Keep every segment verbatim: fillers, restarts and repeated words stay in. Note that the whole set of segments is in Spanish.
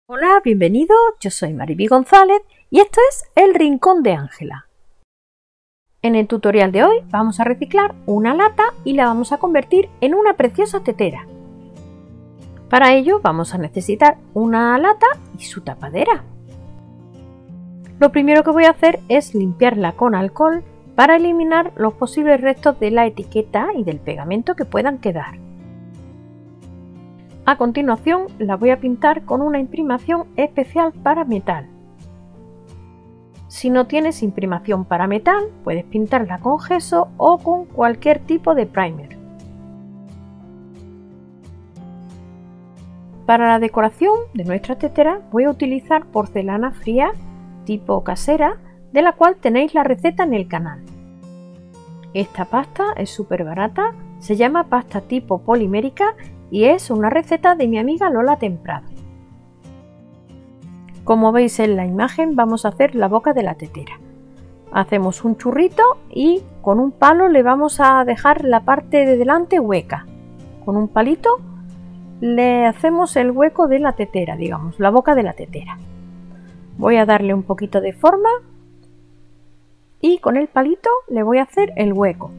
Hola, bienvenido, yo soy Mariby González y esto es El Rincón de Ángela. En el tutorial de hoy vamos a reciclar una lata y la vamos a convertir en una preciosa tetera. Para ello vamos a necesitar una lata y su tapadera. Lo primero que voy a hacer es limpiarla con alcohol para eliminar los posibles restos de la etiqueta y del pegamento que puedan quedar. A continuación la voy a pintar con una imprimación especial para metal. Si no tienes imprimación para metal, puedes pintarla con gesso o con cualquier tipo de primer. Para la decoración de nuestra tetera voy a utilizar porcelana fría tipo casera, de la cual tenéis la receta en el canal. Esta pasta es súper barata, se llama pasta tipo polimérica y es una receta de mi amiga Lola Temprado. Como veis en la imagen vamos a hacer la boca de la tetera. Hacemos un churrito y con un palo le vamos a dejar la parte de delante hueca. Con un palito le hacemos el hueco de la tetera, digamos, la boca de la tetera. Voy a darle un poquito de forma y con el palito le voy a hacer el hueco.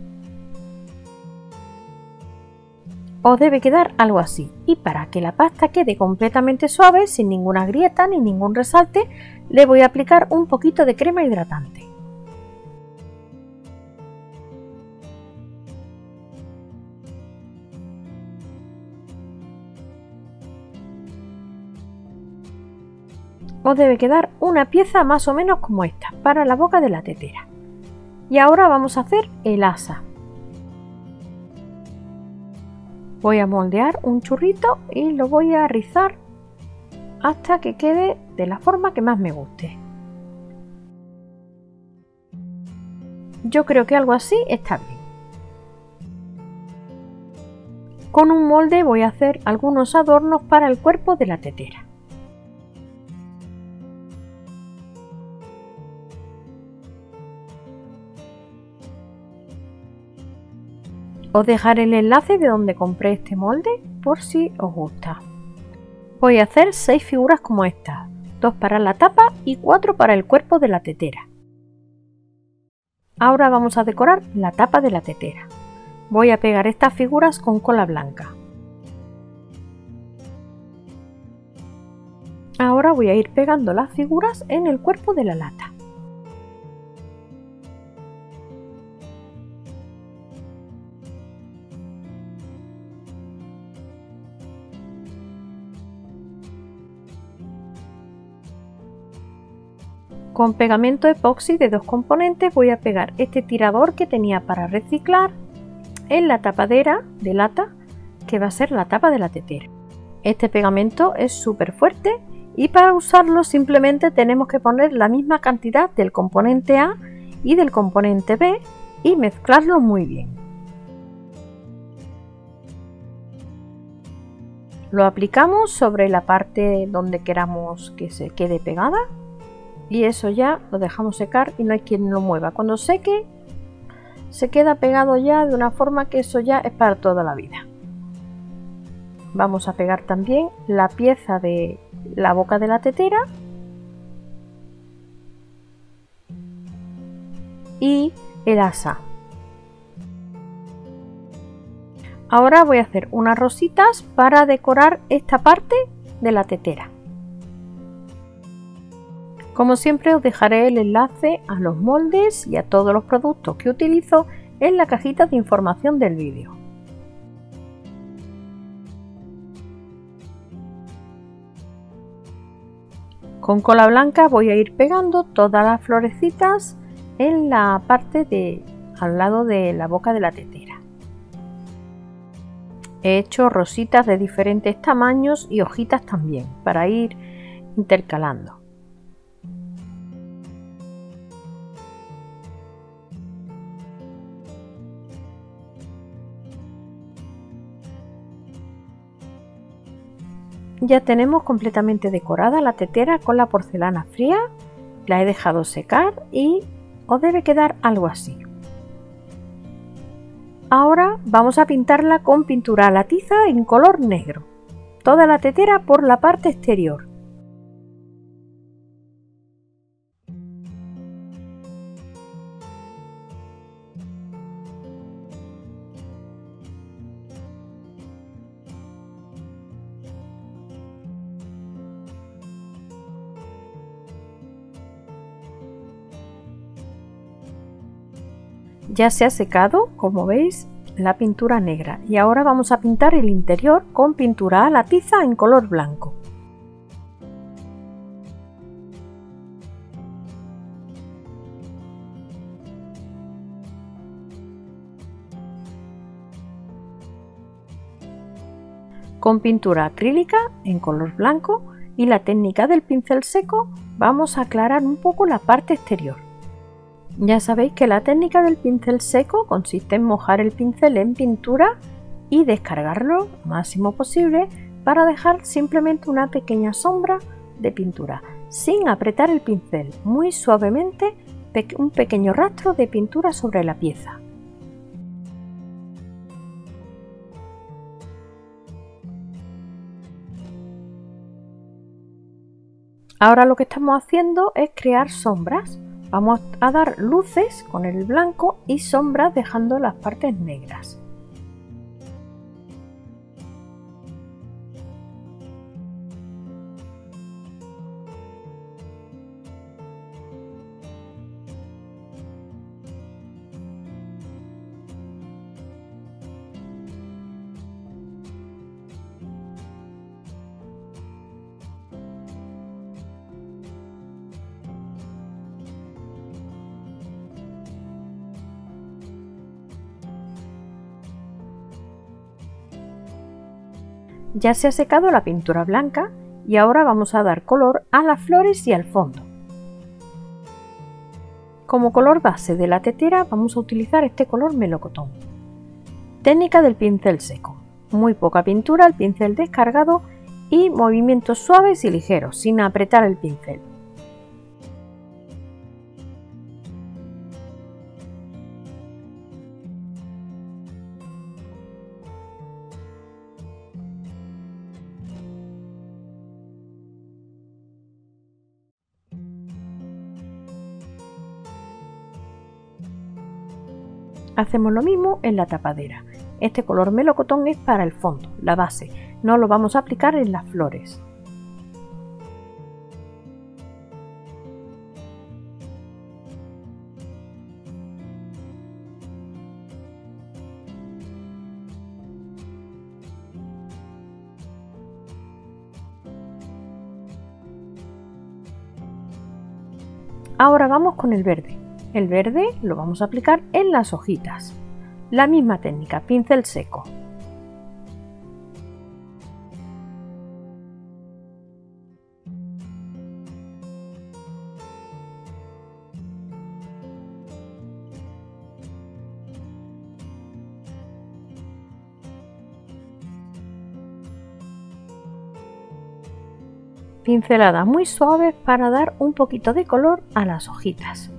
Os debe quedar algo así, y para que la pasta quede completamente suave, sin ninguna grieta ni ningún resalte, le voy a aplicar un poquito de crema hidratante. Os debe quedar una pieza más o menos como esta, para la boca de la tetera. Y ahora vamos a hacer el asa. Voy a moldear un churrito y lo voy a rizar hasta que quede de la forma que más me guste. Yo creo que algo así está bien. Con un molde voy a hacer algunos adornos para el cuerpo de la tetera. Os dejaré el enlace de donde compré este molde por si os gusta. Voy a hacer seis figuras como esta, dos para la tapa y cuatro para el cuerpo de la tetera. Ahora vamos a decorar la tapa de la tetera. Voy a pegar estas figuras con cola blanca. Ahora voy a ir pegando las figuras en el cuerpo de la lata. Con pegamento epoxi de dos componentes voy a pegar este tirador que tenía para reciclar en la tapadera de lata que va a ser la tapa de la tetera. Este pegamento es súper fuerte y para usarlo simplemente tenemos que poner la misma cantidad del componente A y del componente B y mezclarlo muy bien. Lo aplicamos sobre la parte donde queramos que se quede pegada. Y eso ya lo dejamos secar y no hay quien lo mueva. Cuando seque, se queda pegado ya de una forma que eso ya es para toda la vida. Vamos a pegar también la pieza de la boca de la tetera. Y el asa. Ahora voy a hacer unas rositas para decorar esta parte de la tetera. Como siempre os dejaré el enlace a los moldes y a todos los productos que utilizo en la cajita de información del vídeo. Con cola blanca voy a ir pegando todas las florecitas en la parte de al lado de la boca de la tetera. He hecho rositas de diferentes tamaños y hojitas también para ir intercalando. Ya tenemos completamente decorada la tetera con la porcelana fría, la he dejado secar y os debe quedar algo así. Ahora vamos a pintarla con pintura a la tiza en color negro. toda la tetera por la parte exterior. Ya se ha secado, como veis, la pintura negra y ahora vamos a pintar el interior con pintura a la tiza en color blanco. Con pintura acrílica en color blanco y la técnica del pincel seco vamos a aclarar un poco la parte exterior. Ya sabéis que la técnica del pincel seco consiste en mojar el pincel en pintura y descargarlo lo máximo posible para dejar simplemente una pequeña sombra de pintura, sin apretar el pincel, muy suavemente un pequeño rastro de pintura sobre la pieza. Ahora lo que estamos haciendo es crear sombras. Vamos a dar luces con el blanco y sombras dejando las partes negras. Ya se ha secado la pintura blanca y ahora vamos a dar color a las flores y al fondo. Como color base de la tetera vamos a utilizar este color melocotón. Técnica del pincel seco. Muy poca pintura, el pincel descargado y movimientos suaves y ligeros, sin apretar el pincel. Hacemos lo mismo en la tapadera. Este color melocotón es para el fondo, la base, no lo vamos a aplicar en las flores. Ahora vamos con el verde. El verde lo vamos a aplicar en las hojitas. La misma técnica, pincel seco. Pinceladas muy suaves para dar un poquito de color a las hojitas.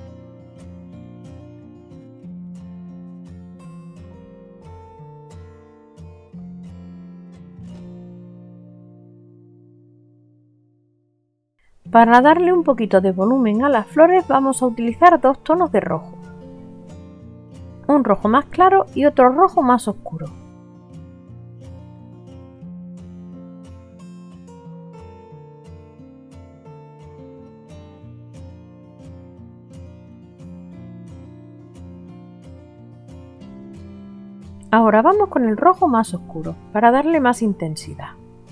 Para darle un poquito de volumen a las flores vamos a utilizar dos tonos de rojo. Un rojo más claro y otro rojo más oscuro. Ahora vamos con el rojo más oscuro para darle más intensidad.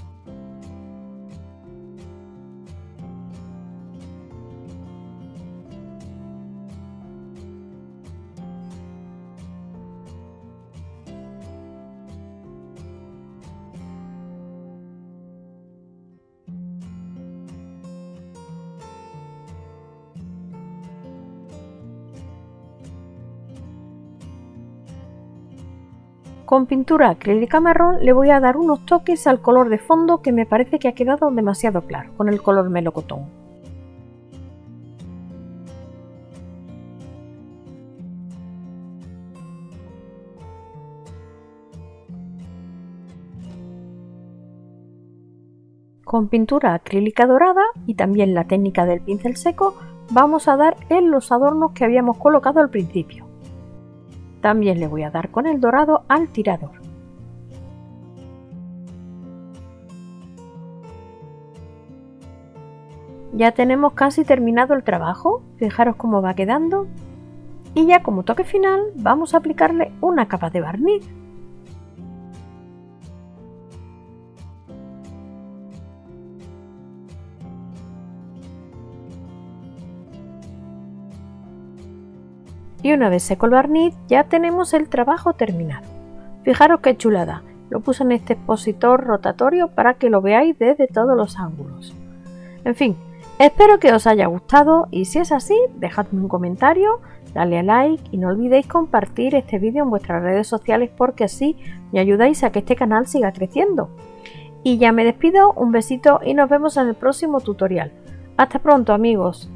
Con pintura acrílica marrón le voy a dar unos toques al color de fondo que me parece que ha quedado demasiado claro con el color melocotón. Con pintura acrílica dorada y también la técnica del pincel seco vamos a dar en los adornos que habíamos colocado al principio. También le voy a dar con el dorado al tirador. Ya tenemos casi terminado el trabajo, fijaros cómo va quedando. Y ya como toque final vamos a aplicarle una capa de barniz. Y una vez seco el barniz ya tenemos el trabajo terminado. Fijaros qué chulada, lo puse en este expositor rotatorio para que lo veáis desde todos los ángulos. En fin, espero que os haya gustado y si es así, dejadme un comentario, dale a like y no olvidéis compartir este vídeo en vuestras redes sociales porque así me ayudáis a que este canal siga creciendo. Y ya me despido, un besito y nos vemos en el próximo tutorial. Hasta pronto amigos.